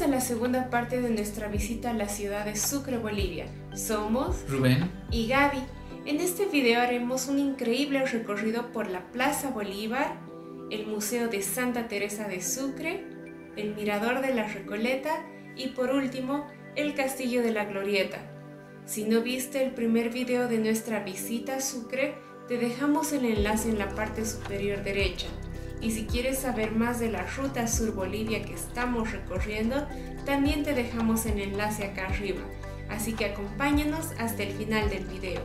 en la segunda parte de nuestra visita a la ciudad de Sucre, Bolivia. Somos Rubén y Gaby. En este video haremos un increíble recorrido por la Plaza Bolívar, el Museo de Santa Teresa de Sucre, el Mirador de la Recoleta y por último, el Castillo de la Glorieta. Si no viste el primer video de nuestra visita a Sucre, te dejamos el enlace en la parte superior derecha. Y si quieres saber más de la ruta Sur Bolivia que estamos recorriendo, también te dejamos el enlace acá arriba. Así que acompáñanos hasta el final del video.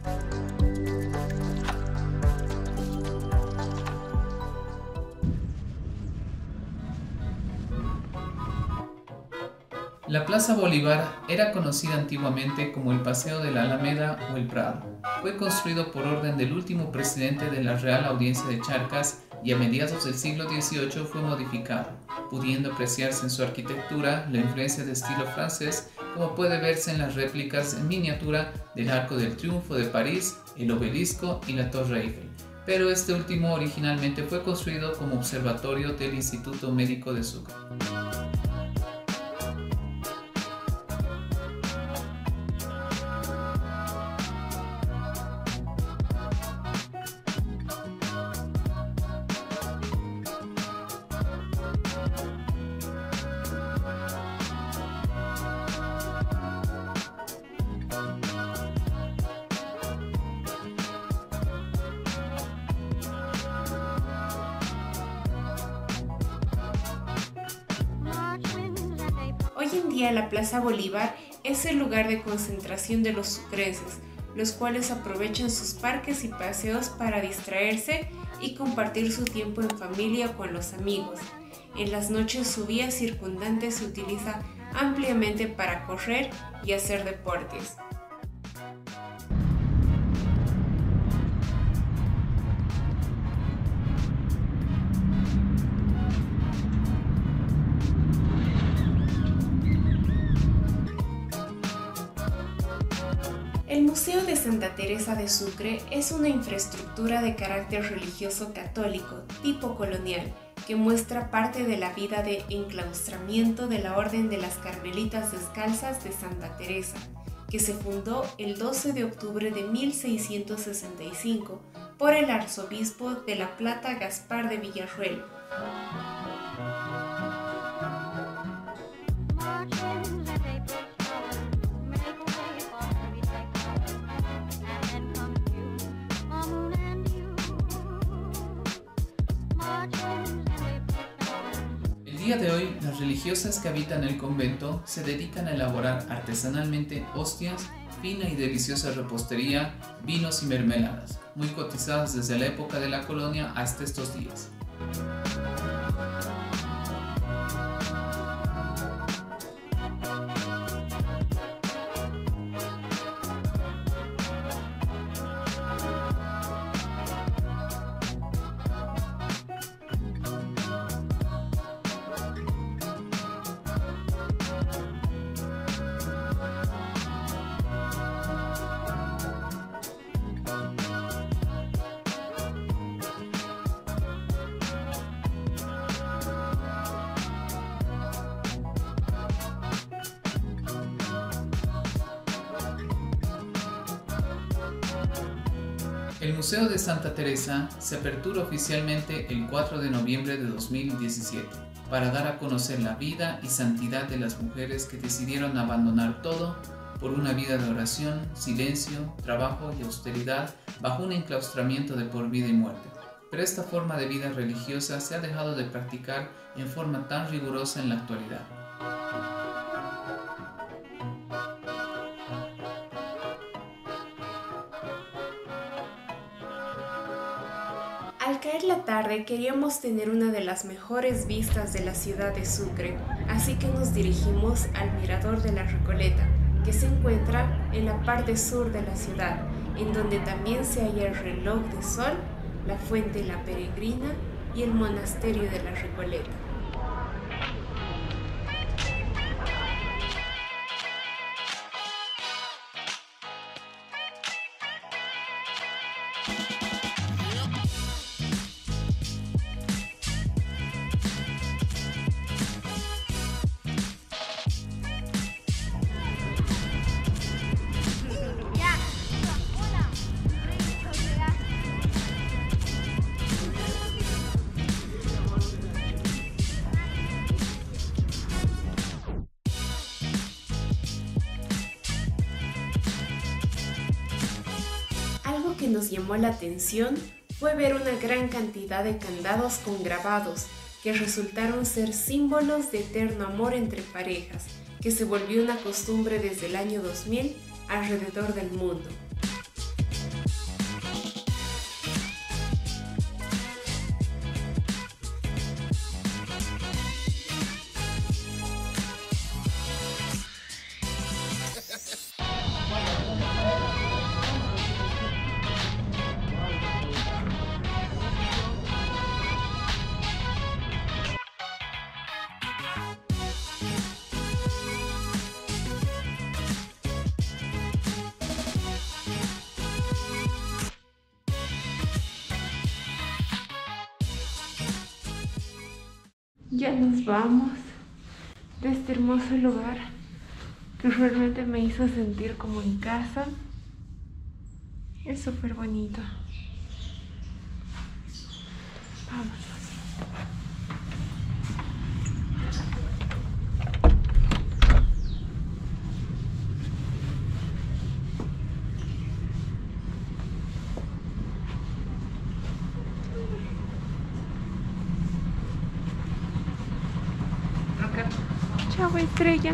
La Plaza Bolívar era conocida antiguamente como el Paseo de la Alameda o el Prado. Fue construido por orden del último presidente de la Real Audiencia de Charcas y a mediados del siglo XVIII fue modificado, pudiendo apreciarse en su arquitectura la influencia de estilo francés, como puede verse en las réplicas en miniatura del Arco del Triunfo de París, el Obelisco y la Torre Eiffel. Pero este último originalmente fue construido como observatorio del Instituto Médico de Sucre. Hoy en día la Plaza Bolívar es el lugar de concentración de los sucrenses, los cuales aprovechan sus parques y paseos para distraerse y compartir su tiempo en familia o con los amigos. En las noches su vía circundante se utiliza ampliamente para correr y hacer deportes. El Museo de Santa Teresa de Sucre es una infraestructura de carácter religioso católico tipo colonial que muestra parte de la vida de enclaustramiento de la Orden de las Carmelitas Descalzas de Santa Teresa, que se fundó el 12 de octubre de 1665 por el arzobispo de La Plata Gaspar de Villarroel. El día de hoy, las religiosas que habitan el convento se dedican a elaborar artesanalmente hostias, fina y deliciosa repostería, vinos y mermeladas, muy cotizadas desde la época de la colonia hasta estos días. El Museo de Santa Teresa se apertura oficialmente el 4 de noviembre de 2017 para dar a conocer la vida y santidad de las mujeres que decidieron abandonar todo por una vida de oración, silencio, trabajo y austeridad bajo un enclaustramiento de por vida y muerte. Pero esta forma de vida religiosa se ha dejado de practicar en forma tan rigurosa en la actualidad. Al caer la tarde queríamos tener una de las mejores vistas de la ciudad de Sucre, así que nos dirigimos al Mirador de la Recoleta, que se encuentra en la parte sur de la ciudad, en donde también se halla el reloj de sol, la fuente La Peregrina y el monasterio de la Recoleta. que nos llamó la atención fue ver una gran cantidad de candados con grabados que resultaron ser símbolos de eterno amor entre parejas, que se volvió una costumbre desde el año 2000 alrededor del mundo. Ya nos vamos de este hermoso lugar que realmente me hizo sentir como en casa. Es súper bonito. Vamos. Chao, estrella.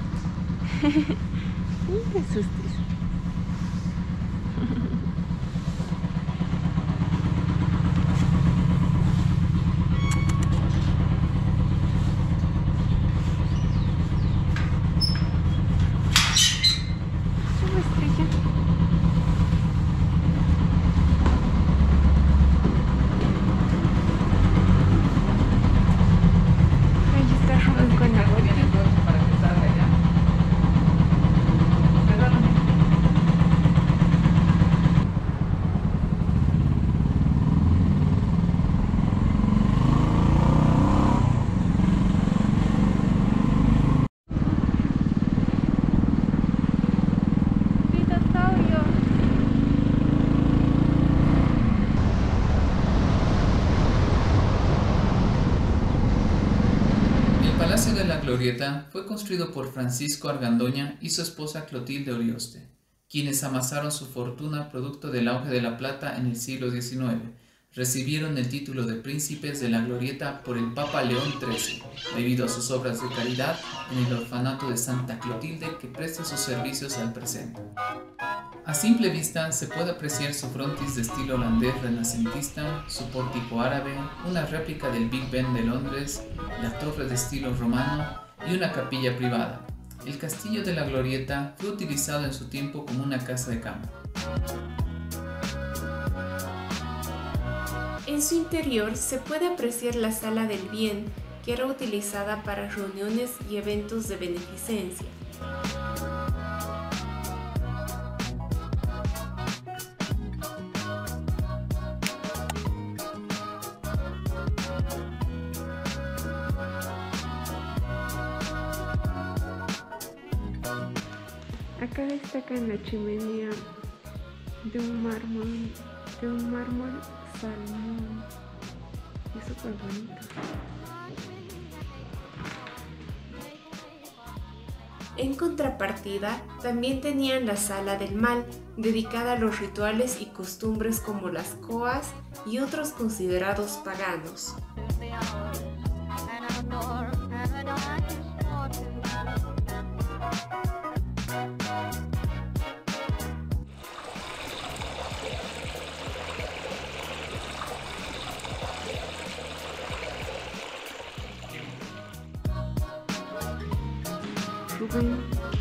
No te asustes. Chao, estrella. Ahí está Rubén con la bolsa. El Palacio de la Glorieta fue construido por Francisco Argandoña y su esposa Clotilde Orioste, quienes amasaron su fortuna producto del auge de la plata en el siglo XIX. Recibieron el título de príncipes de la Glorieta por el Papa León XIII, debido a sus obras de caridad en el orfanato de Santa Clotilde que presta sus servicios al presente. A simple vista se puede apreciar su frontis de estilo holandés renacentista, su pórtico árabe, una réplica del Big Ben de Londres, la torre de estilo romano y una capilla privada. El castillo de la Glorieta fue utilizado en su tiempo como una casa de campo. En su interior se puede apreciar la Sala del Bien, que era utilizada para reuniones y eventos de beneficencia. Acá destacan la chimenea de un mármol salmón. Es súper bonito. En contrapartida, también tenían la Sala del Mal, dedicada a los rituales y costumbres como las coas y otros considerados paganos. Rubén.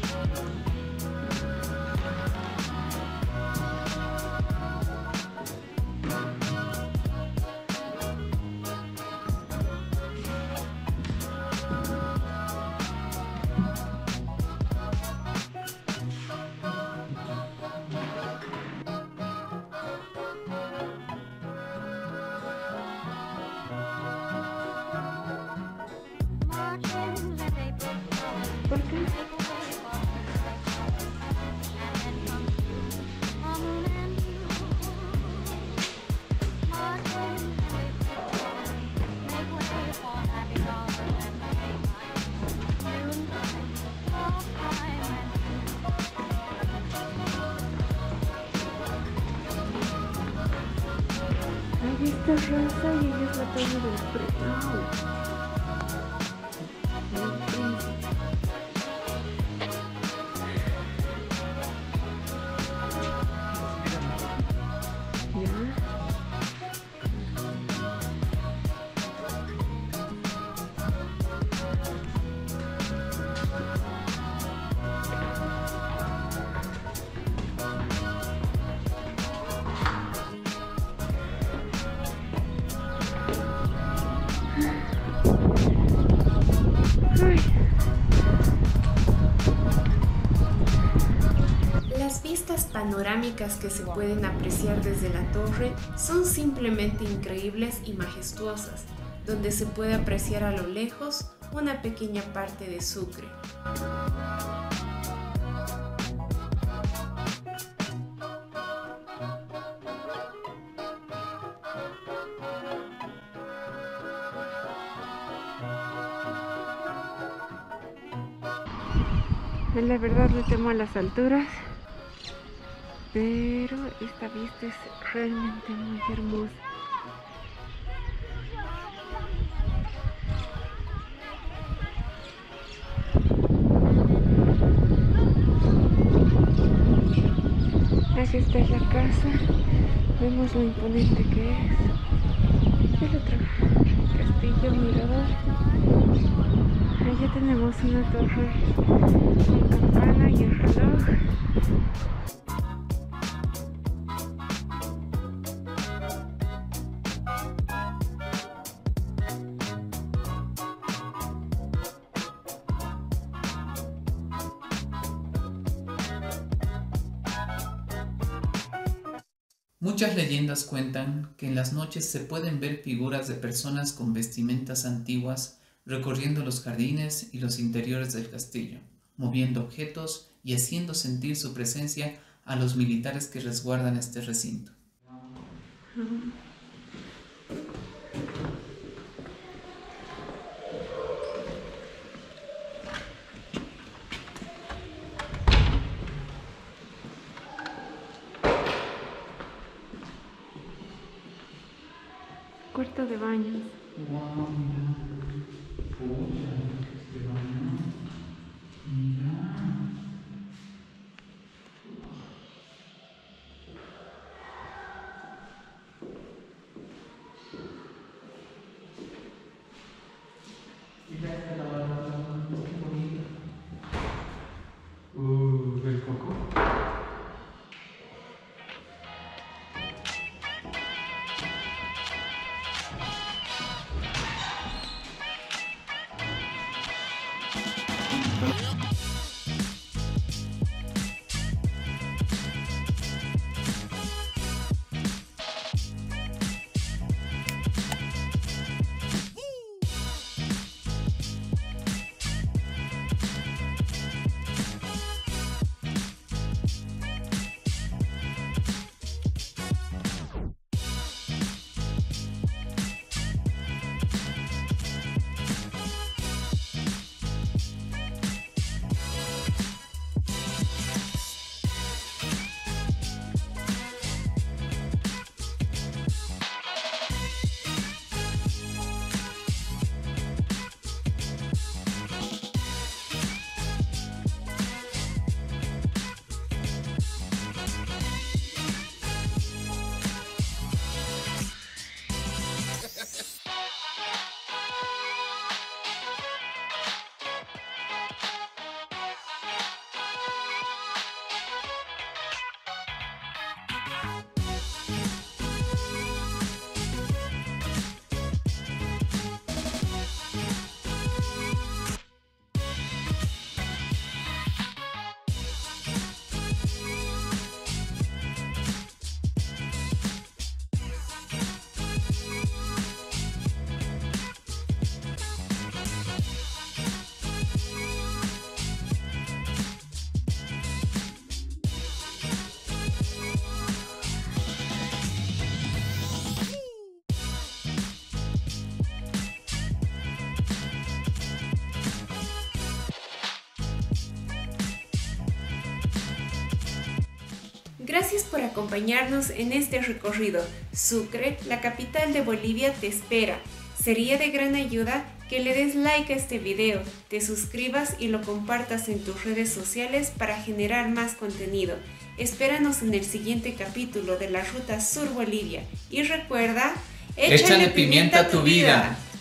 ¿Por qué? Y esta raza y ella es la torre del Prado. Las vistas panorámicas que se pueden apreciar desde la torre son simplemente increíbles y majestuosas, donde se puede apreciar a lo lejos una pequeña parte de Sucre. La verdad le temo a las alturas, pero esta vista es realmente muy hermosa. Aquí está la casa, vemos lo imponente que es. El otro castillo mirador. Allá tenemos una torre con campana y el reloj. Muchas leyendas cuentan que en las noches se pueden ver figuras de personas con vestimentas antiguas recorriendo los jardines y los interiores del castillo, moviendo objetos y haciendo sentir su presencia a los militares que resguardan este recinto. Cuarto de baño. Wow, mira. Pucha, este baño. Mira. Mira esta lavadora, qué bonita. ¿Del coco? Gracias por acompañarnos en este recorrido. Sucre, la capital de Bolivia, te espera. Sería de gran ayuda que le des like a este video, te suscribas y lo compartas en tus redes sociales para generar más contenido. Espéranos en el siguiente capítulo de la Ruta Sur Bolivia. Y recuerda, échale pimienta a tu vida.